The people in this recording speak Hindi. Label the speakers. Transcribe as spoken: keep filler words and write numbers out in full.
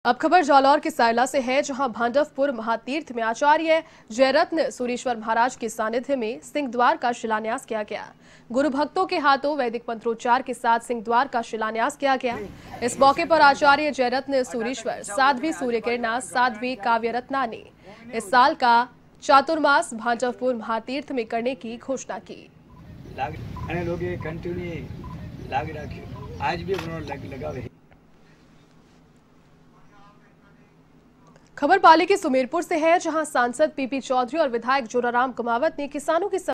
Speaker 1: अब खबर जालौर के सायला से है, जहां भांडवपुर महातीर्थ में आचार्य जयरत्न सूरीश्वर महाराज के सानिध्य में सिंह द्वार का शिलान्यास किया गया। गुरु भक्तों के हाथों वैदिक मंत्रोच्चार के साथ सिंह द्वार का शिलान्यास किया गया। इस मौके पर आचार्य जयरत्न सूरीश्वर, साध्वी सूर्यकिरणा, साध्वी काव्यरत्ना ने इस साल का चातुर्मास भांडवपुर महातीर्थ में करने की घोषणा की।
Speaker 2: आज भी लगा
Speaker 1: खबर पाली के सुमेरपुर से है, जहां सांसद पीपी चौधरी और विधायक जोराराम कुमावत ने किसानों की